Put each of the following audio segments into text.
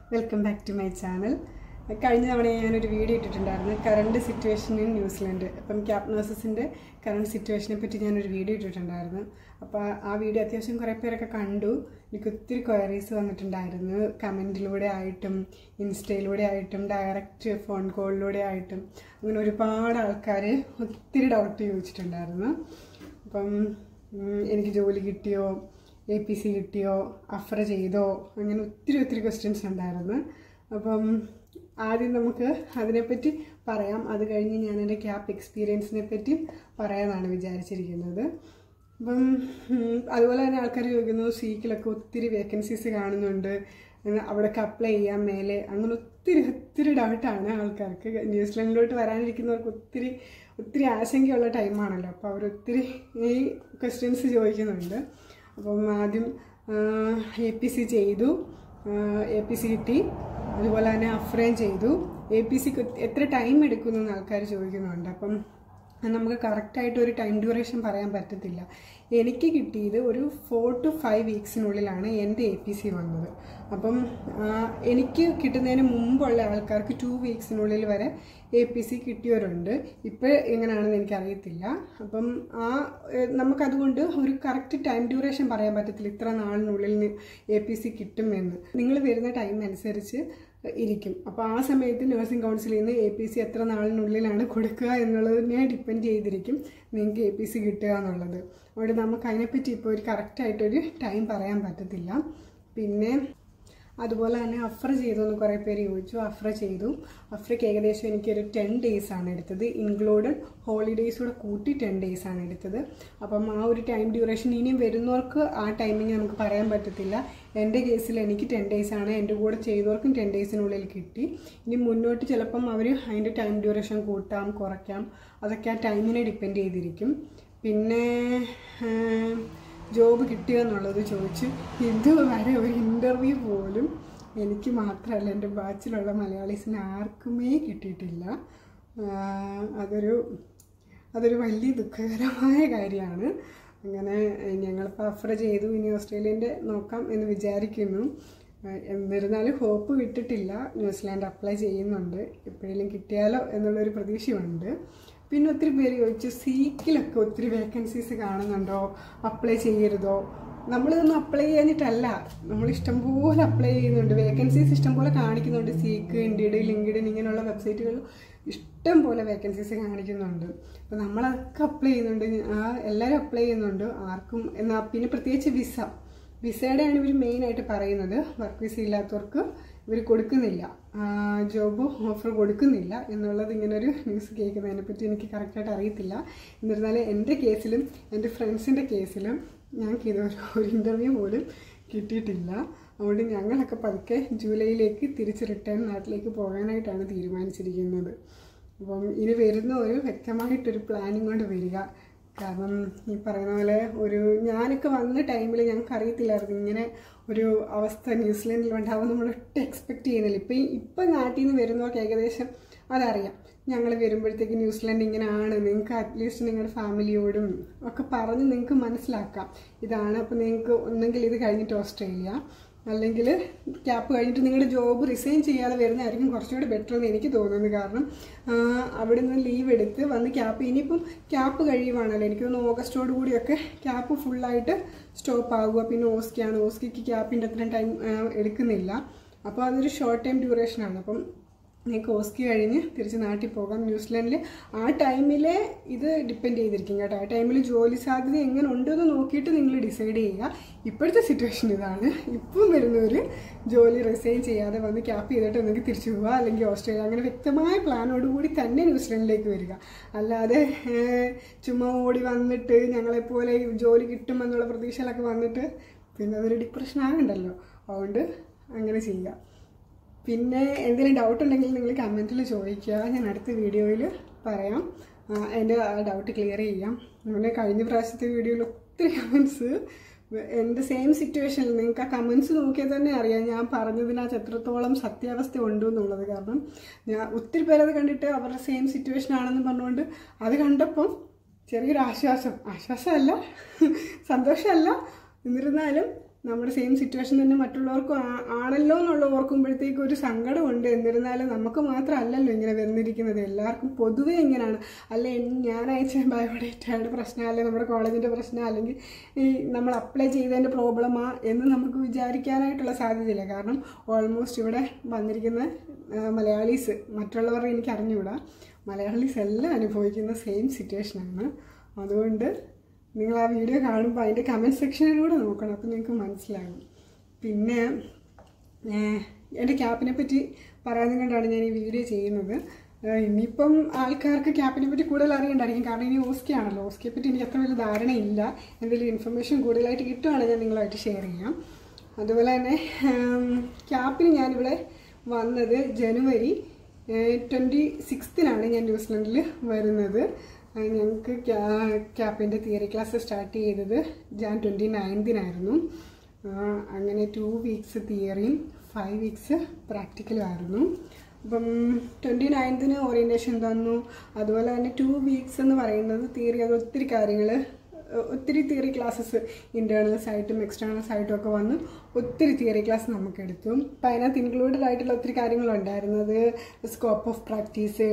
Welcome back to my channel. കഴിഞ്ഞ തവണ ഞാനൊരു വീഡിയോ ഇട്ടിട്ടുണ്ടായിരുന്നു കറണ്ട് സിറ്റുവേഷൻ ഇൻ ന്യൂസിലൻഡ്. അപ്പം ക്യാബ് നഴ്സസിൻ്റെ കറണ്ട് സിറ്റുവേഷനെ പറ്റി ഞാനൊരു വീഡിയോ ഇട്ടിട്ടുണ്ടായിരുന്നു. അപ്പോൾ ആ വീഡിയോ അത്യാവശ്യം കുറേ പേരൊക്കെ കണ്ടു. എനിക്ക് ഒത്തിരി ക്വയറീസ് വന്നിട്ടുണ്ടായിരുന്നു, കമൻറ്റിലൂടെ ആയിട്ടും ഇൻസ്റ്റയിലൂടെ ആയിട്ടും ഡയറക്റ്റ് ഫോൺ കോളിലൂടെ ആയിട്ടും. അങ്ങനെ ഒരുപാട് ആൾക്കാർ ഒത്തിരി ഡൗട്ട് ചോദിച്ചിട്ടുണ്ടായിരുന്നു. അപ്പം എനിക്ക് ജോലി കിട്ടിയോ, APC കിട്ടിയോ, അഫ്ര ചെയ്തോ, അങ്ങനെ ഒത്തിരി ക്വസ്റ്റ്യൻസ് ഉണ്ടായിരുന്നു. അപ്പം ആദ്യം നമുക്ക് അതിനെപ്പറ്റി പറയാം. അത് കഴിഞ്ഞ് ഞാൻ എൻ്റെ ക്യാബ് എക്സ്പീരിയൻസിനെ പറ്റി പറയാമെന്നാണ് വിചാരിച്ചിരിക്കുന്നത്. അപ്പം അതുപോലെ തന്നെ ആൾക്കാർ ചോദിക്കുന്നു, സീക്കിലൊക്കെ ഒത്തിരി വേക്കൻസീസ് കാണുന്നുണ്ട്, അവിടെയൊക്കെ അപ്ലൈ ചെയ്യാൻ മേലെ. അങ്ങനെ ഒത്തിരി ഡൗട്ടാണ് ആൾക്കാർക്ക്. ന്യൂസിലൻഡിലോട്ട് വരാനിരിക്കുന്നവർക്ക് ഒത്തിരി ആശങ്കയുള്ള ടൈമാണല്ലോ. അപ്പോൾ അവരൊത്തിരി ഈ ക്വസ്റ്റ്യൻസ് ചോദിക്കുന്നുണ്ട്. അപ്പം ആദ്യം APC ചെയ്തു, APC കിട്ടി. അതുപോലെ തന്നെ അഫ്രയും ചെയ്തു. APCക്ക് എത്ര ടൈം എടുക്കുമെന്ന് ആൾക്കാർ ചോദിക്കുന്നുണ്ട്. അപ്പം നമുക്ക് കറക്റ്റായിട്ട് ഒരു ടൈം ഡ്യൂറേഷൻ പറയാൻ പറ്റത്തില്ല. എനിക്ക് കിട്ടിയത് ഒരു 4 to 5 വീക്സിനുള്ളിലാണ് എൻ്റെ APC വന്നത്. അപ്പം എനിക്ക് കിട്ടുന്നതിന് മുമ്പുള്ള ആൾക്കാർക്ക് 2 വീക്സിനുള്ളിൽ വരെ APC കിട്ടിയവരുണ്ട്. ഇപ്പോൾ എങ്ങനെയാണെന്ന് എനിക്കറിയത്തില്ല. അപ്പം നമുക്കതുകൊണ്ട് ഒരു കറക്റ്റ് ടൈം ഡ്യൂറേഷൻ പറയാൻ പറ്റത്തില്ല, ഇത്ര നാളിനുള്ളിൽ APC കിട്ടുമെന്ന്. നിങ്ങൾ വരുന്ന ടൈം അനുസരിച്ച് ഇരിക്കും. അപ്പോൾ ആ സമയത്ത് നഴ്സിംഗ് കൗൺസിലിൽ നിന്ന് APC എത്ര നാളിനുള്ളിലാണ് കൊടുക്കുക എന്നുള്ളതിനെ ഡിപ്പെൻഡ് ചെയ്തിരിക്കും നിങ്ങൾക്ക് APC കിട്ടുക എന്നുള്ളത്. അതുകൊണ്ട് നമുക്ക് അതിനെപ്പറ്റി ഇപ്പോൾ ഒരു കറക്റ്റായിട്ടൊരു ടൈം പറയാൻ പറ്റത്തില്ല. പിന്നെ അതുപോലെ തന്നെ അഫ്ര ചെയ്തോന്ന് കുറേ പേര് ചോദിച്ചു. അഫ്ര ചെയ്തു. അഫ്രയ്ക്ക് ഏകദേശം എനിക്കൊരു 10 days ആണ് എടുത്തത്. ഇൻക്ലൂഡഡ് ഹോളിഡേയ്സ് കൂട്ടി 10 days ആണ് എടുത്തത്. അപ്പം ആ ഒരു ടൈം ഡ്യൂറേഷൻ ഇനിയും വരുന്നവർക്ക് ആ ടൈമിങ് നമുക്ക് പറയാൻ പറ്റത്തില്ല. എൻ്റെ കേസിൽ എനിക്ക് 10 days ആണ്, എൻ്റെ കൂടെ ചെയ്തവർക്കും 10 daysനുള്ളിൽ കിട്ടി. ഇനി മുന്നോട്ട് ചിലപ്പം അവർ അതിൻ്റെ ടൈം ഡ്യൂറേഷൻ കൂട്ടാം കുറയ്ക്കാം, അതൊക്കെ ആ ടൈമിനെ ഡിപ്പെൻഡ് ചെയ്തിരിക്കും. പിന്നെ ജോബ് കിട്ടുക എന്നുള്ളത് ചോദിച്ചു. ഇതുവരെ ഒരു ഇൻ്റർവ്യൂ പോലും എനിക്ക് മാത്രമല്ല, എൻ്റെ ബാച്ചിലുള്ള മലയാളീസിന് ആർക്കുമേ കിട്ടിയിട്ടില്ല. അതൊരു വലിയ ദുഃഖകരമായ കാര്യമാണ്. അങ്ങനെ ഞങ്ങളിപ്പോൾ അഫ്ര ചെയ്തു, ഇനി ഓസ്ട്രേലിയൻ്റെ നോക്കാം എന്ന് വിചാരിക്കുന്നു. എന്നിരുന്നാലും ഹോപ്പ് വിട്ടിട്ടില്ല. ന്യൂസിലാൻഡ് അപ്ലൈ ചെയ്യുന്നുണ്ട്, എപ്പോഴെങ്കിലും കിട്ടിയാലോ എന്നുള്ളൊരു പ്രതീക്ഷയുണ്ട്. പിന്നെ ഒത്തിരി പേര് ചോദിച്ചു, സീക്കിലൊക്കെ ഒത്തിരി വേക്കൻസീസ് കാണുന്നുണ്ടോ, അപ്ലൈ ചെയ്യരുതോ? നമ്മളിതൊന്നും അപ്ലൈ ചെയ്യാനിട്ടല്ല, നമ്മൾ ഇഷ്ടംപോലെ അപ്ലൈ ചെയ്യുന്നുണ്ട്. വേക്കൻസീസ് ഇഷ്ടംപോലെ കാണിക്കുന്നുണ്ട്. സീക്ക്, ഇൻഡീഡ്, ലിങ്ക്ഡിൻ ഇങ്ങനെയുള്ള വെബ്സൈറ്റുകളിൽ ഇഷ്ടംപോലെ വേക്കൻസീസ് കാണിക്കുന്നുണ്ട്. അപ്പോൾ നമ്മളതൊക്കെ അപ്ലൈ ചെയ്യുന്നുണ്ട്, എല്ലാവരും അപ്ലൈ ചെയ്യുന്നുണ്ട്. ആർക്കും പിന്നെ പ്രത്യേകിച്ച് വിസയുടെയാണ് ഇവർ മെയിനായിട്ട് പറയുന്നത്. വർക്ക് വിസ ഇല്ലാത്തവർക്ക് ഇവർ കൊടുക്കുന്നില്ല, ജോബ് ഓഫർ കൊടുക്കുന്നില്ല എന്നുള്ളത് ഇങ്ങനൊരു ന്യൂസ് കേൾക്കുന്നതിനെപ്പറ്റി എനിക്ക് കറക്റ്റായിട്ട് അറിയത്തില്ല. എന്നിരുന്നാലും എൻ്റെ കേസിലും എൻ്റെ ഫ്രണ്ട്സിൻ്റെ കേസിലും ഞങ്ങൾക്ക് ഒരു ഇൻ്റർവ്യൂ പോലും കിട്ടിയിട്ടില്ല. അതുകൊണ്ട് ഞങ്ങളൊക്കെ പതുക്കെ ജൂലൈയിലേക്ക് തിരിച്ച് റിട്ടേൺ നാട്ടിലേക്ക് പോകാനായിട്ടാണ് തീരുമാനിച്ചിരിക്കുന്നത്. അപ്പം ഇനി വരുന്ന ഒരു വ്യക്തമായിട്ടൊരു പ്ലാനിങ് കൊണ്ട് വരിക. കാരണം ഈ പറയുന്ന പോലെ ഞാനൊക്കെ വന്ന ടൈമിൽ ഞങ്ങൾക്ക് അറിയത്തില്ലായിരുന്നു ഇങ്ങനെ ഒരു അവസ്ഥ ന്യൂസിലൻഡിൽ ഉണ്ടാവും. നമ്മളൊട്ടും എക്സ്പെക്റ്റ് ചെയ്യുന്നില്ല. ഇപ്പം നാട്ടിൽ നിന്ന് വരുന്നവർക്ക് ഏകദേശം അതറിയാം. ഞങ്ങൾ വരുമ്പോഴത്തേക്ക് ന്യൂസിലൻഡ് ഇങ്ങനെയാണ്, നിങ്ങൾക്ക് അറ്റ്ലീസ്റ്റ് നിങ്ങളുടെ ഫാമിലിയോടും ഒക്കെ പറഞ്ഞ് നിങ്ങൾക്ക് മനസ്സിലാക്കാം ഇതാണ്. അപ്പോൾ നിങ്ങൾക്ക് ഒന്നെങ്കിൽ ഇത് കഴിഞ്ഞിട്ട് ഓസ്ട്രേലിയ, അല്ലെങ്കിൽ ക്യാപ്പ് കഴിഞ്ഞിട്ട് നിങ്ങളുടെ ജോബ് റിസൈൻ ചെയ്യാതെ വരുന്നതായിരിക്കും കുറച്ചുകൂടി ബെറ്റർ എന്ന് എനിക്ക് തോന്നുന്നു. കാരണം അവിടെ നിന്ന് ലീവ് എടുത്ത് വന്ന് ഇനിയിപ്പം ക്യാപ്പ് കഴിയുവാണല്ലോ, എനിക്ക് തോന്നുന്നു ഓഗസ്റ്റോട് കൂടിയൊക്കെ ക്യാപ്പ് ഫുള്ളായിട്ട് സ്റ്റോപ്പ് ആകുക. പിന്നെ ഓസ്കിക്ക് ക്യാപ്പിൻ്റെ അത്രയും ടൈം എടുക്കുന്നില്ല. അപ്പോൾ അതൊരു ഷോർട്ട് ടൈം ഡ്യൂറേഷനാണ്. അപ്പം നിങ്ങൾക്ക് ഓസ്കി കഴിഞ്ഞ് തിരിച്ച് നാട്ടിൽ പോകാം. ന്യൂസിലൻഡിൽ ആ ടൈമിൽ ഇത് ഡിപ്പെൻഡ് ചെയ്തിരിക്കും കേട്ടോ. ആ ടൈമിൽ ജോലി സാധ്യത എങ്ങനെ ഉണ്ടെന്ന് നോക്കിയിട്ട് നിങ്ങൾ ഡിസൈഡ് ചെയ്യുക. ഇപ്പോഴത്തെ സിറ്റുവേഷൻ ഇതാണ്. ഇപ്പം വരുന്നവർ ജോലി റിസൈൻ ചെയ്യാതെ വന്ന് ക്യാപ്പ് ചെയ്തിട്ട് നിങ്ങൾക്ക് തിരിച്ചു പോവുക, അല്ലെങ്കിൽ ഓസ്ട്രേലിയ, അങ്ങനെ വ്യക്തമായ പ്ലാനോടുകൂടി തന്നെ ന്യൂസിലൻഡിലേക്ക് വരിക. അല്ലാതെ ചുമ്മാ ഓടി വന്നിട്ട് ഞങ്ങളെപ്പോലെ ജോലി കിട്ടുമെന്നുള്ള പ്രതീക്ഷയിലൊക്കെ വന്നിട്ട് പിന്നെ അതൊരു ഡിപ്രഷൻ ആകണ്ടല്ലോ. അതുകൊണ്ട് അങ്ങനെ ചെയ്യുക. പിന്നെ എന്തെങ്കിലും ഡൗട്ട് ഉണ്ടെങ്കിൽ നിങ്ങൾ കമൻറ്റിൽ ചോദിക്കുക, ഞാൻ അടുത്ത വീഡിയോയിൽ പറയാം, എൻ്റെ ആ ഡൗട്ട് ക്ലിയർ ചെയ്യാം. അങ്ങനെ കഴിഞ്ഞ പ്രാവശ്യത്തെ വീഡിയോയിൽ ഒത്തിരി കമൻസ് എൻ്റെ സെയിം സിറ്റുവേഷനിൽ, നിങ്ങൾക്ക് ആ കമൻസ് നോക്കിയാൽ തന്നെ അറിയാം ഞാൻ പറഞ്ഞതിനകത്ത് എത്രത്തോളം സത്യാവസ്ഥ ഉണ്ട് എന്നുള്ളത്. കാരണം ഒത്തിരി പേരത് കണ്ടിട്ട് അവരുടെ സെയിം സിറ്റുവേഷൻ ആണെന്ന് പറഞ്ഞുകൊണ്ട് അത് കണ്ടപ്പം ചെറിയൊരു ആശ്വാസമല്ല, സന്തോഷമല്ല, എന്നിരുന്നാലും നമ്മുടെ സെയിം സിറ്റുവേഷൻ തന്നെ മറ്റുള്ളവർക്കും ആണല്ലോ എന്നുള്ള ഓർക്കുമ്പോഴത്തേക്കും ഒരു സങ്കടമുണ്ട്. എന്നിരുന്നാലും നമുക്ക് മാത്രമല്ലല്ലോ ഇങ്ങനെ വന്നിരിക്കുന്നത്, എല്ലാവർക്കും പൊതുവേ ഇങ്ങനെയാണ്. അല്ലെ ഞാൻ അയച്ച ബയോഡേറ്റയുടെ പ്രശ്നം, അല്ലെങ്കിൽ നമ്മുടെ കോളേജിൻ്റെ പ്രശ്നം, അല്ലെങ്കിൽ ഈ നമ്മൾ അപ്ലൈ ചെയ്തതിൻ്റെ പ്രോബ്ലമാ എന്ന് നമുക്ക് വിചാരിക്കാനായിട്ടുള്ള സാധ്യതയില്ല. കാരണം ഓൾമോസ്റ്റ് ഇവിടെ വന്നിരിക്കുന്ന മലയാളീസ്, മറ്റുള്ളവർ എനിക്ക് അറിഞ്ഞുകൂടാ, മലയാളീസ് എല്ലാം അനുഭവിക്കുന്ന സെയിം സിറ്റുവേഷനാണ്. അതുകൊണ്ട് നിങ്ങൾ ആ വീഡിയോ കാണുമ്പോൾ അതിൻ്റെ കമൻറ്റ് സെക്ഷനിലൂടെ നോക്കണം, അപ്പോൾ നിങ്ങൾക്ക് മനസ്സിലാകും. പിന്നെ എൻ്റെ ക്യാപ്പിനെ പറ്റി പറയാനും കൊണ്ടാണ് ഞാൻ ഈ വീഡിയോ ചെയ്യുന്നത്. ഇനിയിപ്പം ആൾക്കാർക്ക് ക്യാപ്പിനെ പറ്റി കൂടുതൽ അറിയണ്ടായിരിക്കും, കാരണം ഇനി ഓസ്കി ആണല്ലോ. ഓസ്കിയെ പറ്റി എനിക്ക് അത്ര വലിയ ധാരണയില്ല. എന്തെങ്കിലും ഇൻഫർമേഷൻ കൂടുതലായിട്ട് കിട്ടുവാണെങ്കിൽ ഞാൻ നിങ്ങളുമായിട്ട് ഷെയർ ചെയ്യാം. അതുപോലെ തന്നെ ക്യാപ്പിന് ഞാനിവിടെ വന്നത് ജനുവരി 26 ഞാൻ ന്യൂസിലൻഡിൽ വരുന്നത്. ഞങ്ങൾക്ക് ക്യാപ്പിൻ്റെ തിയറി ക്ലാസ് സ്റ്റാർട്ട് ചെയ്തത് ജാൻ 29 അങ്ങനെ 2 വീക്സ് തിയറിയും 5 വീക്സ് പ്രാക്ടിക്കലും ആയിരുന്നു. അപ്പം 29 ഓറിയൻറ്റേഷൻ തന്നു. അതുപോലെ തന്നെ 2 വീക്സ് എന്ന് പറയുന്നത് തിയറി, അത് ഒത്തിരി കാര്യങ്ങൾ, ഒത്തിരി തിയറി ക്ലാസ്സസ് ഇൻറ്റേർണൽസ് ആയിട്ടും എക്സ്റ്റേണൽസ് ആയിട്ടും ഒക്കെ വന്ന് ഒത്തിരി തിയറി ക്ലാസ് നമുക്കെടുത്തു. അപ്പം അതിനകത്ത് ഇൻക്ലൂഡഡ് ആയിട്ടുള്ള ഒത്തിരി കാര്യങ്ങളുണ്ടായിരുന്നത് scope of practice,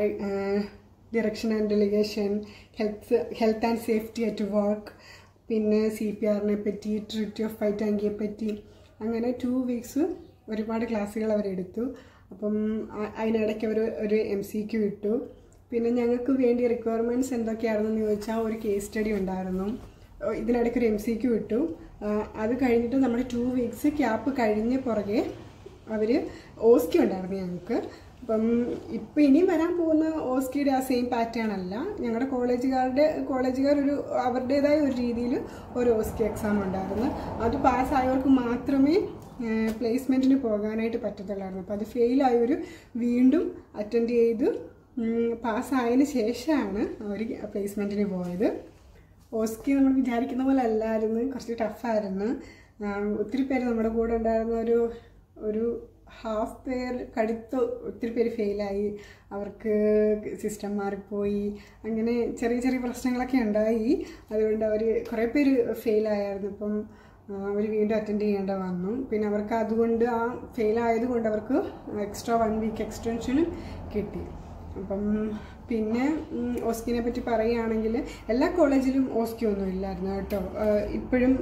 direction and delegation, health and safety at work, പിന്നെ CPRനെ പറ്റി, ട്രീറ്റി ഓഫ് ഫൈറ്റ് ആങ്കിയെ പറ്റി, അങ്ങനെ 2 വീക്സ് ഒരുപാട് ക്ലാസ്സുകൾ അവരെടുത്തു. അപ്പം അതിനിടയ്ക്ക് അവർ ഒരു MCQ ഇട്ടു. പിന്നെ ഞങ്ങൾക്ക് വേണ്ടി റിക്വയർമെൻറ്റ്സ് എന്തൊക്കെയാണെന്ന് ചോദിച്ചാൽ ഒരു കേസ് സ്റ്റഡി ഉണ്ടായിരുന്നു. ഇതിനിടയ്ക്ക് ഒരു MCQ ഇട്ടു. അത് കഴിഞ്ഞിട്ട് നമ്മുടെ 2 വീക്സ് ക്യാപ്പ് കഴിഞ്ഞ് പുറകെ അവർ ഓസ്കി ഉണ്ടായിരുന്നു ഞങ്ങൾക്ക്. അപ്പം ഇപ്പം ഇനിയും വരാൻ പോകുന്ന ഓസ്കിയുടെ ആ സെയിം പാറ്റേൺ അല്ല. ഞങ്ങളുടെ കോളേജുകാർ അവരുടേതായ ഒരു രീതിയിൽ ഒരു ഓസ്കി എക്സാം ഉണ്ടായിരുന്നു. അത് പാസ്സായവർക്ക് മാത്രമേ പ്ലേസ്മെൻറ്റിന് പോകാനായിട്ട് പറ്റത്തുള്ളായിരുന്നു. അപ്പോൾ അത് ഫെയിലായവർ വീണ്ടും അറ്റൻഡ് ചെയ്ത് പാസ്സായതിന് ശേഷമാണ് അവർ പ്ലേസ്മെൻറ്റിന് പോയത്. ഓസ്കി നമ്മൾ വിചാരിക്കുന്ന പോലെ അല്ലായിരുന്നു, കുറച്ച് ടഫായിരുന്നു. ഒത്തിരി പേര് നമ്മുടെ കൂടെ ഉണ്ടായിരുന്ന ഒരു ഹാഫ് പേർ കടുത്ത് ഒത്തിരി പേര് ഫെയിലായി, അവർക്ക് സിസ്റ്റം മാറിപ്പോയി, അങ്ങനെ ചെറിയ ചെറിയ പ്രശ്നങ്ങളൊക്കെ ഉണ്ടായി. അതുകൊണ്ട് അവർ കുറേ പേര് ഫെയിലായിരുന്നു. അപ്പം അവർ വീണ്ടും അറ്റൻഡ് ചെയ്യേണ്ട വന്നു. പിന്നെ അവർക്ക് അതുകൊണ്ട് ആ ഫെയിലായത് കൊണ്ട് അവർക്ക് എക്സ്ട്രാ 1 വീക്ക് എക്സ്റ്റൻഷനും കിട്ടി. അപ്പം പിന്നെ ഓസ്കിനെ പറ്റി പറയുകയാണെങ്കിൽ എല്ലാ കോളേജിലും ഓസ്കി ഒന്നും ഇല്ലായിരുന്നു കേട്ടോ. ഇപ്പോഴും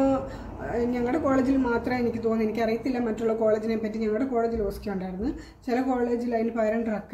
ഞങ്ങളുടെ കോളേജിൽ മാത്രമേ എനിക്ക് തോന്നുന്നു, എനിക്കറിയത്തില്ല മറ്റുള്ള കോളേജിനെ പറ്റി. ഞങ്ങളുടെ കോളേജിൽ ഓസ്കി ഉണ്ടായിരുന്നു. ചില കോളേജിൽ അതിന് പകരം ഡ്രഗ്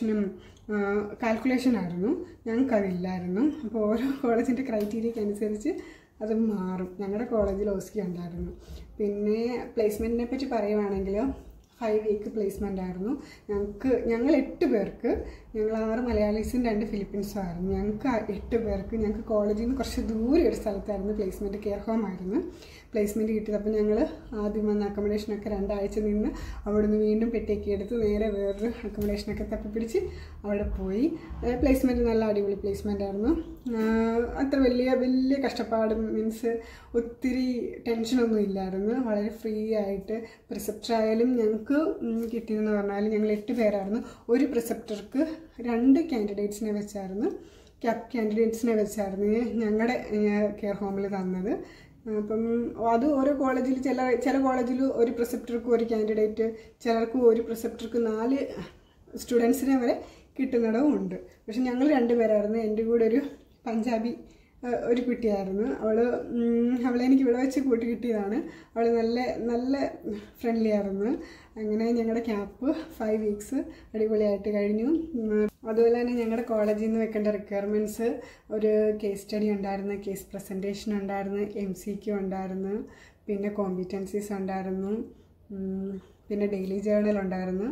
കാൽക്കുലേഷനായിരുന്നു, ഞങ്ങൾക്കതില്ലായിരുന്നു. അപ്പോൾ ഓരോ കോളേജിൻ്റെ ക്രൈറ്റീരിയയ്ക്ക് അനുസരിച്ച് അത് മാറും. ഞങ്ങളുടെ കോളേജിൽ ഓസ്കി ഉണ്ടായിരുന്നു. പിന്നെ പ്ലേസ്മെൻറ്റിനെ പറ്റി പറയുവാണെങ്കിൽ 5 വീക്ക് പ്ലേസ്മെൻ്റ് ആയിരുന്നു. ഞങ്ങൾ 8 പേർക്ക്, ഞങ്ങൾ 6 മലയാളീസും 2 ഫിലിപ്പീൻസും ആയിരുന്നു. ഞങ്ങൾക്ക് 8 പേർക്ക് ഞങ്ങൾക്ക് കോളേജിൽ നിന്ന് കുറച്ച് ദൂരെ ഒരു സ്ഥലത്തായിരുന്നു പ്ലേസ്മെൻറ്റ്, കെയർ ഹോം ആയിരുന്നു പ്ലേസ്മെൻറ്റ് കിട്ടിയത്. അപ്പോൾ ഞങ്ങൾ ആദ്യം വന്ന അക്കോമഡേഷനൊക്കെ 2 ആഴ്ച നിന്ന് അവിടുന്ന് വീണ്ടും പെട്ടിയൊക്കെ എടുത്ത് നേരെ വേറൊരു അക്കോമഡേഷനൊക്കെ തപ്പിപ്പിടിച്ച് അവിടെ പോയി. പ്ലേസ്മെൻറ്റ് നല്ല അടിപൊളി പ്ലേസ്മെൻ്റ് ആയിരുന്നു. അത്ര വലിയ കഷ്ടപ്പാട് മീൻസ് ഒത്തിരി ടെൻഷനൊന്നും ഇല്ലായിരുന്നു. വളരെ ഫ്രീ ആയിട്ട് പ്രിസെപ്റ്ററായാലും ഞങ്ങൾക്ക് കിട്ടിയെന്ന് പറഞ്ഞാൽ ഞങ്ങൾ 8 പേരായിരുന്നു. ഒരു പ്രിസെപ്റ്റർക്ക് 2 കാൻഡിഡേറ്റ്സിനെ വെച്ചായിരുന്നു, കാൻഡിഡേറ്റ്സിനെ വെച്ചായിരുന്നു ഞങ്ങളുടെ കെയർ ഹോമിൽ തന്നത്. അപ്പം അത് ഓരോ കോളേജിൽ ചില കോളേജിൽ ഒരു പ്രിസെപ്റ്റർക്ക് ഒരു കാൻഡിഡേറ്റ്, ചിലർക്ക് ഒരു പ്രിസെപ്റ്റർക്ക് 4 സ്റ്റുഡൻസിനെ വരെ കിട്ടുന്നിടവും ഉണ്ട്. പക്ഷെ ഞങ്ങൾ 2 പേരായിരുന്നു. എൻ്റെ കൂടെ ഒരു പഞ്ചാബി ഒരു കുട്ടിയായിരുന്നു. അവളെ എനിക്ക് ഇവിടെ വെച്ച് കൂട്ടി കിട്ടിയതാണ്. അവൾ നല്ല ഫ്രണ്ട്ലി ആയിരുന്നു. അങ്ങനെ ഞങ്ങളുടെ ക്യാപ്പ് 5 വീക്സ് അടിപൊളിയായിട്ട് കഴിഞ്ഞു. അതുപോലെ തന്നെ ഞങ്ങളുടെ കോളേജിൽ നിന്ന് വെക്കേണ്ട റിക്വയർമെൻറ്റ്സ് ഒരു കേസ് സ്റ്റഡി ഉണ്ടായിരുന്നു, കേസ് പ്രസൻറ്റേഷൻ ഉണ്ടായിരുന്നു, MCQ ഉണ്ടായിരുന്നു, പിന്നെ കോമ്പിറ്റൻസീസ് ഉണ്ടായിരുന്നു, പിന്നെ ഡെയിലി ജേർണൽ ഉണ്ടായിരുന്നു,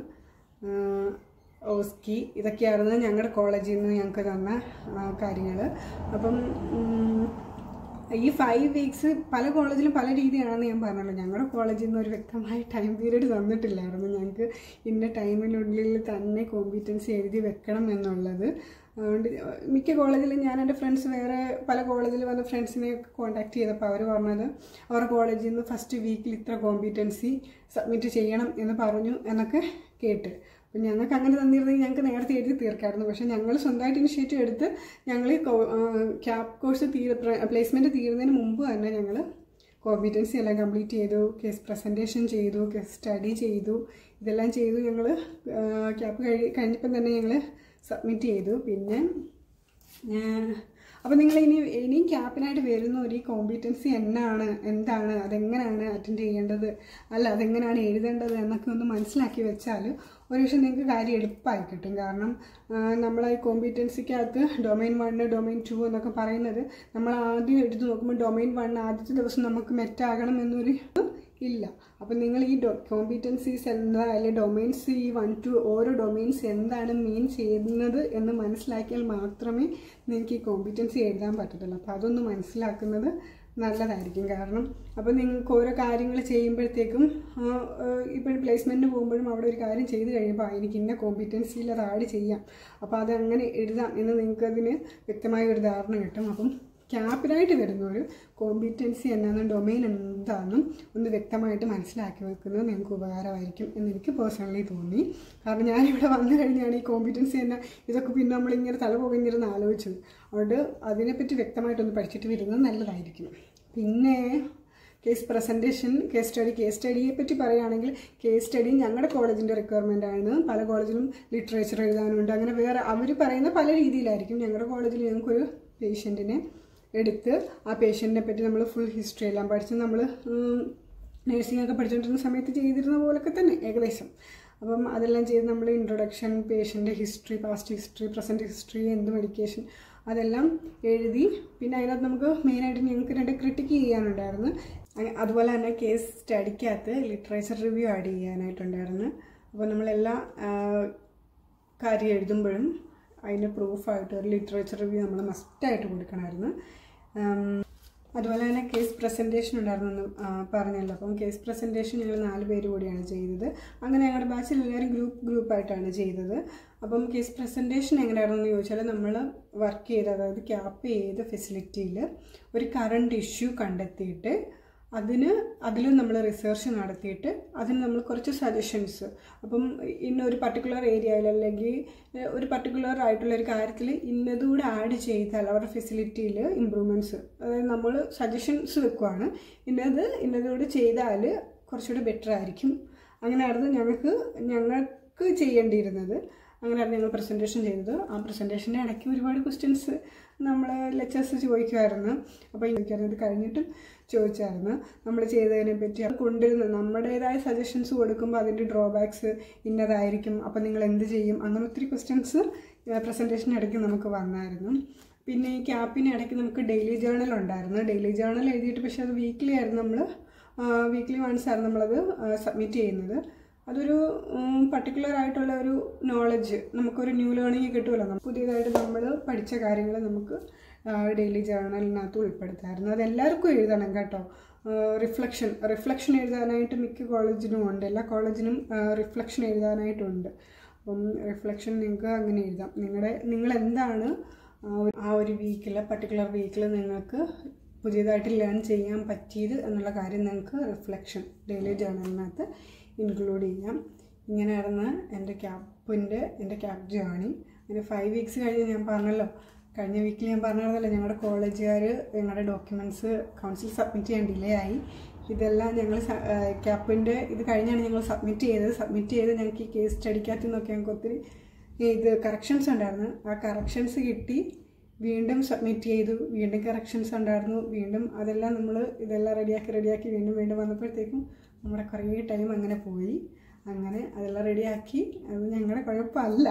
ഓസ്കി. ഇതൊക്കെയായിരുന്നു ഞങ്ങളുടെ കോളേജിൽ നിന്ന് ഞങ്ങൾക്ക് തന്ന കാര്യങ്ങൾ. അപ്പം ഈ 5 വീക്സ് പല കോളേജിലും പല രീതിയാണെന്ന് ഞാൻ പറഞ്ഞല്ലോ. ഞങ്ങളുടെ കോളേജിൽ നിന്ന് ഒരു വ്യക്തമായ ടൈം പീരീഡ് തന്നിട്ടില്ലായിരുന്നു. ഞങ്ങൾക്ക് ഇന്ന ടൈമിനുള്ളിൽ തന്നെ കോമ്പീറ്റൻസി എഴുതി വെക്കണം എന്നുള്ളത്. അതുകൊണ്ട് മിക്ക കോളേജിലും ഞാൻ എൻ്റെ ഫ്രണ്ട്സ് വേറെ പല കോളേജിൽ വന്ന ഫ്രണ്ട്സിനെ കോൺടാക്ട് ചെയ്തപ്പോൾ അവർ പറഞ്ഞത് അവരുടെ കോളേജിൽ നിന്ന് ഫസ്റ്റ് വീക്കിൽ ഇത്ര കോമ്പീറ്റൻസി സബ്മിറ്റ് ചെയ്യണം എന്ന് പറഞ്ഞു എന്നൊക്കെ കേട്ട്. അപ്പം ഞങ്ങൾക്ക് അങ്ങനെ തന്നിരുന്നെങ്കിൽ ഞങ്ങൾക്ക് നേരത്തെ എഴുതി തീർക്കാമായിരുന്നു. പക്ഷേ ഞങ്ങൾ സ്വന്തമായിട്ട് ഇനിഷ്യേറ്റീവ് എടുത്ത് ഞങ്ങൾ ക്യാപ് കോഴ്സ് പ്ലേസ്മെൻറ്റ് തീരുന്നതിന് മുമ്പ് തന്നെ ഞങ്ങൾ കോമ്പിറ്റൻസി എല്ലാം കംപ്ലീറ്റ് ചെയ്തു, കേസ് പ്രസൻറ്റേഷൻ ചെയ്തു, കേസ് സ്റ്റഡി ചെയ്തു, ഇതെല്ലാം ചെയ്തു. ഞങ്ങൾ ക്യാപ്പ് കഴിഞ്ഞപ്പം തന്നെ ഞങ്ങൾ സബ്മിറ്റ് ചെയ്തു. പിന്നെ അപ്പോൾ നിങ്ങൾ ഇനിയും ക്യാപ്പിനായിട്ട് വരുന്നവർ ഈ കോമ്പിറ്റൻസി എന്താണ് അതെങ്ങനെയാണ് അറ്റൻഡ് ചെയ്യേണ്ടത്, അല്ല അതെങ്ങനെയാണ് എഴുതേണ്ടത് എന്നൊക്കെ ഒന്ന് മനസ്സിലാക്കി വെച്ചാൽ ഒരു പക്ഷേ നിങ്ങൾക്ക് കാര്യം എളുപ്പമായി കിട്ടും. കാരണം നമ്മൾ ഈ കോമ്പിറ്റൻസിക്കകത്ത് ഡൊമൈൻ 1 ഡൊമൈൻ 2 എന്നൊക്കെ പറയുന്നത് നമ്മൾ ആദ്യം എടുത്ത് നോക്കുമ്പോൾ ഡൊമൈൻ 1 ആദ്യത്തെ ദിവസം നമുക്ക് മെറ്റാകണം എന്നൊരു ഇല്ല. അപ്പം നിങ്ങൾ ഈ കോമ്പിറ്റൻസീസ് എന്താ അല്ലെങ്കിൽ ഡൊമൈൻസ് ഈ 1 to ഓരോ ഡൊമൈൻസ് എന്താണ് മീൻ ചെയ്യുന്നത് എന്ന് മനസ്സിലാക്കിയാൽ മാത്രമേ നിങ്ങൾക്ക് ഈ കോമ്പിറ്റൻസി എഴുതാൻ പറ്റത്തുള്ളൂ. അപ്പോൾ അതൊന്ന് മനസ്സിലാക്കുന്നത് നല്ലതായിരിക്കും. കാരണം അപ്പോൾ നിങ്ങൾക്ക് ഓരോ കാര്യങ്ങൾ ചെയ്യുമ്പോഴത്തേക്കും ഇപ്പോഴും പ്ലേസ്മെൻറ്റിന് പോകുമ്പോഴും അവിടെ ഒരു കാര്യം ചെയ്ത് കഴിയുമ്പോൾ എനിക്ക് ഇന്ന കോമ്പിറ്റൻസിയിൽ അത് ആഡ് ചെയ്യാം, അപ്പോൾ അതങ്ങനെ എഴുതാം എന്ന് നിങ്ങൾക്കതിന് വ്യക്തമായ ഒരു ധാരണ കിട്ടും. അപ്പം ക്യാപ്പിനായിട്ട് വരുന്ന ഒരു കോമ്പിറ്റൻസി എന്നാണെന്നും ഡൊമൈൻ എന്താണെന്നും ഒന്ന് വ്യക്തമായിട്ട് മനസ്സിലാക്കി വെക്കുന്നത് നിങ്ങൾക്ക് ഉപകാരമായിരിക്കും എന്നെനിക്ക് പേഴ്സണലി തോന്നി. കാരണം ഞാനിവിടെ വന്നു കഴിഞ്ഞാണ് ഈ കോമ്പിറ്റൻസി എന്നാ ഇതൊക്കെ പിന്നെ നമ്മളിങ്ങനെ തലപുകഞ്ഞിരുന്ന് ആലോചിച്ചത്. അതുകൊണ്ട് അതിനെപ്പറ്റി വ്യക്തമായിട്ടൊന്ന് പഠിച്ചിട്ട് വരുന്നത് നല്ലതായിരിക്കും. പിന്നെ കേസ് പ്രസൻറ്റേഷൻ, കേസ് സ്റ്റഡിയെ പറ്റി പറയുകയാണെങ്കിൽ കേസ് സ്റ്റഡി ഞങ്ങളുടെ കോളേജിൻ്റെ റിക്വയർമെൻ്റ് ആണ്. പല കോളേജിലും ലിറ്ററേച്ചർ എഴുതാനുണ്ട്. അങ്ങനെ വേറെ അവർ പറയുന്ന പല രീതിയിലായിരിക്കും. ഞങ്ങളുടെ കോളേജിൽ ഞങ്ങൾക്കൊരു പേഷ്യൻറ്റിനെ എടുത്ത് ആ പേഷ്യൻറ്റിനെ പറ്റി നമ്മൾ ഫുൾ ഹിസ്റ്ററി എല്ലാം പഠിച്ച് നമ്മൾ നഴ്സിംഗ് ഒക്കെ പഠിച്ചുകൊണ്ടിരുന്ന സമയത്ത് ചെയ്തിരുന്ന പോലൊക്കെ തന്നെ ഏകദേശം. അപ്പം അതെല്ലാം ചെയ്ത് നമ്മൾ ഇൻട്രൊഡക്ഷൻ, പേഷ്യൻ്റെ history, past history, present history, എന്ത് മെഡിക്കേഷൻ അതെല്ലാം എഴുതി. പിന്നെ അതിനകത്ത് നമുക്ക് മെയിനായിട്ട് ഞങ്ങൾക്ക് 2 ക്രിട്ടിക്ക് ചെയ്യാനുണ്ടായിരുന്നു. അതുപോലെ തന്നെ കേസ് സ്റ്റഡിക്കകത്ത് ലിറ്ററേച്ചർ റിവ്യൂ ആഡ് ചെയ്യാനായിട്ടുണ്ടായിരുന്നു. അപ്പോൾ നമ്മളെല്ലാ കാര്യം എഴുതുമ്പോഴും അതിൻ്റെ പ്രൂഫായിട്ട് ഒരു ലിറ്ററേച്ചർ റിവ്യൂ നമ്മൾ മസ്റ്റായിട്ട് കൊടുക്കണമായിരുന്നു. അതുപോലെ തന്നെ കേസ് പ്രസൻറ്റേഷൻ ഉണ്ടായിരുന്നെന്ന് പറഞ്ഞല്ലോ. അപ്പം കേസ് പ്രസൻറ്റേഷൻ ഞങ്ങൾ 4 പേര് കൂടിയാണ് ചെയ്തത്. അങ്ങനെ ഞങ്ങളുടെ ബാച്ചിൽ എല്ലാവരും ഗ്രൂപ്പായിട്ടാണ് ചെയ്തത്. അപ്പം കേസ് പ്രസൻറ്റേഷൻ എങ്ങനെയാണെന്ന് ചോദിച്ചാൽ നമ്മൾ വർക്ക് ചെയ്ത്, അതായത് ക്യാപ്പ് ചെയ്ത ഫെസിലിറ്റിയിൽ ഒരു കറണ്ട് ഇഷ്യൂ കണ്ടെത്തിയിട്ട് അതിൽ നമ്മൾ റിസർച്ച് നടത്തിയിട്ട് അതിന് നമ്മൾ കുറച്ച് സജഷൻസ്, അപ്പം ഇന്നൊരു പർട്ടിക്കുലർ ഏരിയയിൽ അല്ലെങ്കിൽ ഒരു പർട്ടിക്കുലർ ആയിട്ടുള്ളൊരു കാര്യത്തിൽ ഇന്നതുകൂടെ ആഡ് ചെയ്താൽ അവരുടെ ഫെസിലിറ്റിയിൽ ഇമ്പ്രൂവ്മെൻറ്റ്സ്, അതായത് നമ്മൾ സജഷൻസ് വെക്കുവാണ്, ഇന്നതുകൂടെ ചെയ്താൽ കുറച്ചുകൂടി ബെറ്റർ ആയിരിക്കും. അങ്ങനെയായിരുന്നു ഞങ്ങൾക്ക് ചെയ്യേണ്ടിയിരുന്നത്. അങ്ങനെയായിരുന്നു ഞങ്ങൾ പ്രസൻറ്റേഷൻ ചെയ്തത്. ആ പ്രസൻറ്റേഷൻ്റെ ഇടയ്ക്ക് ഒരുപാട് ക്വസ്റ്റ്യൻസ് നമ്മൾ ലെക്ചേഴ്സ് ചോദിക്കുമായിരുന്നു. അപ്പോൾ ഇത് കഴിഞ്ഞിട്ടും ചോദിച്ചായിരുന്നു നമ്മൾ ചെയ്തതിനെ പറ്റി. അത് കൊണ്ടിരുന്ന് നമ്മുടേതായ സജഷൻസ് കൊടുക്കുമ്പോൾ അതിൻ്റെ ഡ്രോബാക്സ് ഇന്നതായിരിക്കും, അപ്പോൾ നിങ്ങൾ എന്ത് ചെയ്യും, അങ്ങനെ ഒത്തിരി ക്വസ്റ്റ്യൻസ് പ്രസൻറ്റേഷന് ഇടയ്ക്ക് നമുക്ക് വന്നായിരുന്നു. പിന്നെ ഈ ക്യാപ്പിന് ഇടയ്ക്ക് നമുക്ക് ഡെയിലി ജേർണൽ ഉണ്ടായിരുന്നു. ഡെയിലി ജേർണൽ എഴുതിയിട്ട് പക്ഷേ അത് വീക്ക്ലി ആയിരുന്നു, വീക്ക്ലി വൺസ് ആയിരുന്നു നമ്മളത് സബ്മിറ്റ് ചെയ്യുന്നത്. അതൊരു പർട്ടിക്കുലർ ആയിട്ടുള്ള ഒരു നോളജ്, നമുക്കൊരു ന്യൂ ലേണിംഗ് കിട്ടുമല്ലോ. പുതിയതായിട്ട് നമ്മൾ പഠിച്ച കാര്യങ്ങൾ നമുക്ക് ഡെയിലി ജേർണലിനകത്ത് ഉൾപ്പെടുത്താമായിരുന്നു. അതെല്ലാവർക്കും എഴുതണം കേട്ടോ. റിഫ്ലക്ഷൻ എഴുതാനായിട്ട് മിക്ക കോളേജിനും ഉണ്ട്, എല്ലാ കോളേജിനും റിഫ്ലക്ഷൻ എഴുതാനായിട്ടുണ്ട്. അപ്പം റിഫ്ലക്ഷൻ നിങ്ങൾക്ക് അങ്ങനെ എഴുതാം. നിങ്ങളെന്താണ് ആ ഒരു പർട്ടിക്കുലർ വീക്കിൽ നിങ്ങൾക്ക് പുതിയതായിട്ട് ലേൺ ചെയ്യാൻ പറ്റിയത് എന്നുള്ള കാര്യം നിങ്ങൾക്ക് റിഫ്ലക്ഷൻ ഡെയിലി ജേർണലിനകത്ത് ഇൻക്ലൂഡ് ചെയ്യാം. ഇങ്ങനെയായിരുന്നു എൻ്റെ ക്യാപ്പ് ജേർണി. അങ്ങനെ 5 വീക്സ് കഴിഞ്ഞ് ഞാൻ പറഞ്ഞല്ലോ, കഴിഞ്ഞ വീക്കിൽ ഞാൻ പറഞ്ഞതല്ല, ഞങ്ങളുടെ കോളേജുകാർ ഞങ്ങളുടെ ഡോക്യുമെൻറ്റ്സ് കൗൺസിൽ സബ്മിറ്റ് ചെയ്യാൻ ഡിലേ ആയി. ഇതെല്ലാം ഞങ്ങൾ ക്യാപ്പിൻ്റെ ഇത് കഴിഞ്ഞാണ് ഞങ്ങൾ സബ്മിറ്റ് ചെയ്ത് ഞങ്ങൾക്ക് ഈ കേസ് സ്റ്റഡിക്കകത്ത് നിന്നൊക്കെ ഞങ്ങൾക്ക് ഒത്തിരി കറക്ഷൻസ് ഉണ്ടായിരുന്നു. ആ കറക്ഷൻസ് കിട്ടി, വീണ്ടും സബ്മിറ്റ് ചെയ്തു, വീണ്ടും കറക്ഷൻസ് ഉണ്ടായിരുന്നു, വീണ്ടും അതെല്ലാം നമ്മൾ ഇതെല്ലാം റെഡിയാക്കി വീണ്ടും വന്നപ്പോഴത്തേക്കും നമ്മുടെ കുറേ ടൈം അങ്ങനെ പോയി. അങ്ങനെ അതെല്ലാം റെഡിയാക്കി. അത് ഞങ്ങളുടെ കുഴപ്പമല്ല.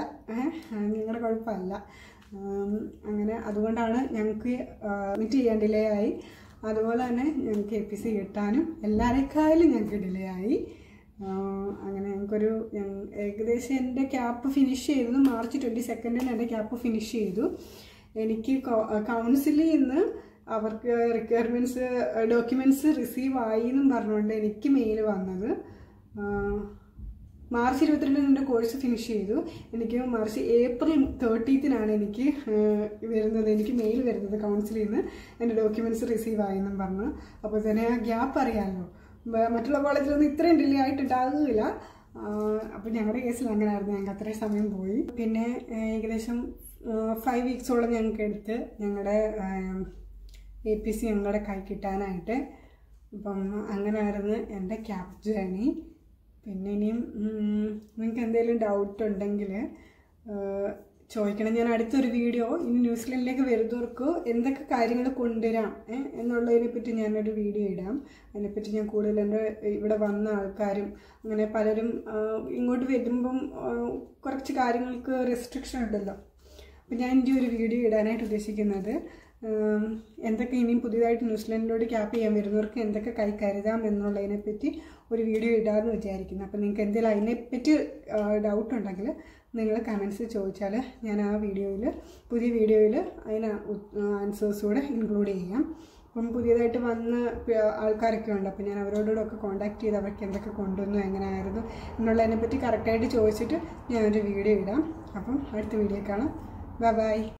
അങ്ങനെ അതുകൊണ്ടാണ് ഞങ്ങൾക്ക് സബ്മിറ്റ് ചെയ്യാൻ ഡിലേ ആയി. അതുപോലെ തന്നെ ഞങ്ങൾക്ക് APC കിട്ടാനും എല്ലാവരെക്കാളും ഞങ്ങൾക്ക് ഡിലേ ആയി. അങ്ങനെ ഞങ്ങൾക്കൊരു ഏകദേശം എൻ്റെ ക്യാപ്പ് ഫിനിഷ് ചെയ്തത് മാർച്ച് 22 എൻ്റെ ക്യാപ്പ് ഫിനിഷ് ചെയ്തു. എനിക്ക് കൗൺസിലിൽ നിന്ന് അവർക്ക് റിക്വയർമെൻറ്റ്സ് ഡോക്യുമെൻറ്റ്സ് റിസീവ് ആയി എന്നും പറഞ്ഞുകൊണ്ട് എനിക്ക് മെയിൽ വന്നത് മാർച്ച് 22 എൻ്റെ കോഴ്സ് ഫിനിഷ് ചെയ്തു. എനിക്ക് ഏപ്രിൽ 30 എനിക്ക് മെയിൽ വരുന്നത് കൗൺസിലിൽ നിന്ന് എൻ്റെ ഡോക്യുമെൻറ്റ്സ് റിസീവ് ആയെന്നും പറഞ്ഞു. അപ്പോൾ തന്നെ ആ ഗ്യാപ്പ് അറിയാമല്ലോ, മറ്റുള്ള കോളേജിലൊന്നും ഇത്രയും ഡിലേ ആയിട്ടുണ്ടാകുകയില്ല. അപ്പോൾ ഞങ്ങളുടെ കേസിൽ അങ്ങനെയായിരുന്നു, ഞങ്ങൾക്ക് അത്രയും സമയം പോയി. പിന്നെ ഏകദേശം 5 വീക്സോളം ഞങ്ങൾക്ക് എടുത്ത് ഞങ്ങളുടെ APC ഞങ്ങളുടെ കൈ കിട്ടാനായിട്ട്. അപ്പം അങ്ങനെയായിരുന്നു എൻ്റെ ക്യാബ് ജേണി. പിന്നെ ഇനിയും നിങ്ങൾക്ക് എന്തെങ്കിലും ഡൗട്ട് ഉണ്ടെങ്കിൽ ചോദിക്കണം. ഞാൻ അടുത്തൊരു വീഡിയോ ഇനി ന്യൂസിലൻഡിലേക്ക് വരുന്നവർക്ക് എന്തൊക്കെ കാര്യങ്ങൾ കൊണ്ടുവരാം എന്നുള്ളതിനെപ്പറ്റി ഞാനൊരു വീഡിയോ ഇടാം. അതിനെപ്പറ്റി ഞാൻ കൂടുതൽ എൻ്റെ ഇവിടെ വന്ന ആൾക്കാരും അങ്ങനെ പലരും ഇങ്ങോട്ട് വരുമ്പം കുറച്ച് കാര്യങ്ങൾക്ക് റെസ്ട്രിക്ഷൻ ഉണ്ടല്ലോ. അപ്പം ഞാൻ എൻ്റെ ഒരു വീഡിയോ ഇടാനായിട്ട് ഉദ്ദേശിക്കുന്നത് എന്തൊക്കെ ഇനിയും പുതിയതായിട്ട് ന്യൂസിലൻഡിലോട്ട് ക്യാപ്പ് ചെയ്യാൻ വരുന്നവർക്ക് എന്തൊക്കെ കൈ കരുതാം എന്നുള്ളതിനെപ്പറ്റി ഒരു വീഡിയോ ഇടാമെന്ന് വിചാരിക്കുന്നു. അപ്പം നിങ്ങൾക്ക് എന്തെങ്കിലും അതിനെപ്പറ്റി ഡൗട്ട് ഉണ്ടെങ്കിൽ നിങ്ങൾ കമൻസ് ചോദിച്ചാൽ ഞാൻ ആ വീഡിയോയിൽ പുതിയ വീഡിയോയിൽ അതിന് ആൻസേഴ്സൂടെ ഇൻക്ലൂഡ് ചെയ്യാം. അപ്പം പുതിയതായിട്ട് വന്ന ആൾക്കാരൊക്കെ ഉണ്ട്. അപ്പം ഞാൻ അവരോടൊക്കെ കോൺടാക്ട് ചെയ്ത് അവർക്ക് എന്തൊക്കെ കൊണ്ടുവന്നു എങ്ങനെയായിരുന്നു എന്നുള്ളതിനെപ്പറ്റി കറക്റ്റായിട്ട് ചോദിച്ചിട്ട് ഞാനൊരു വീഡിയോ ഇടാം. അപ്പം അടുത്ത വീഡിയോ കാണാം. ബൈ.